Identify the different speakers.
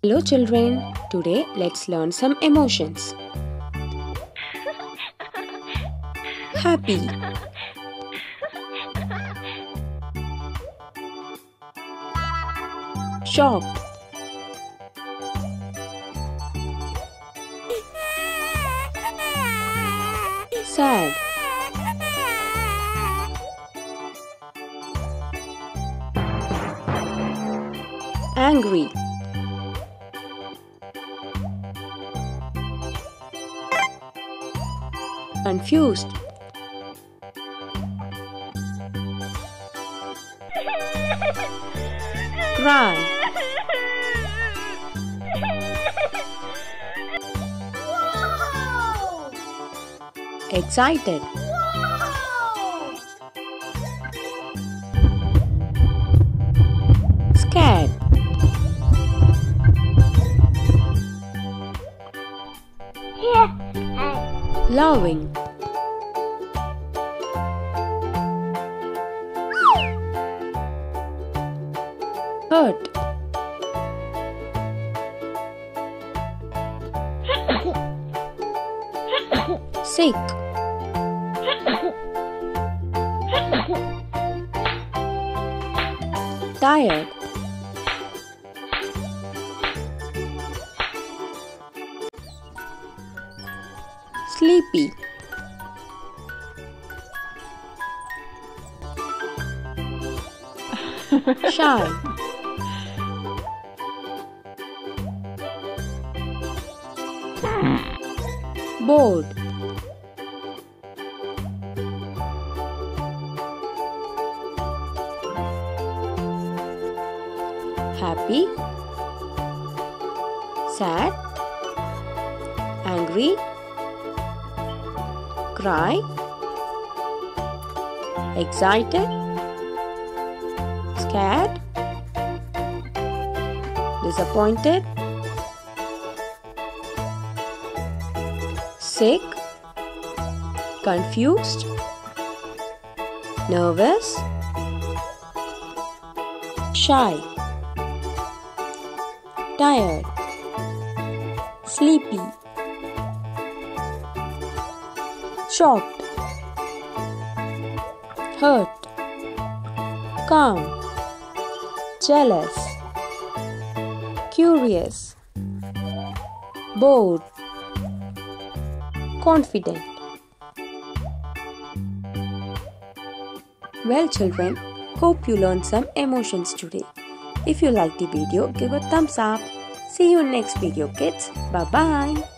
Speaker 1: Hello children, today let's learn some emotions. Happy, shocked, sad, angry, confused, cry, excited, scared, loving, hurt, sick, tired, sleepy, shy, bored, happy, sad, angry, cry, excited, scared, disappointed, sick, confused, nervous, shy, tired, sleepy, shocked, hurt, calm, jealous, curious, bored, confident. Well children, hope you learned some emotions today. If you like the video, give a thumbs up. See you in next video kids. Bye bye.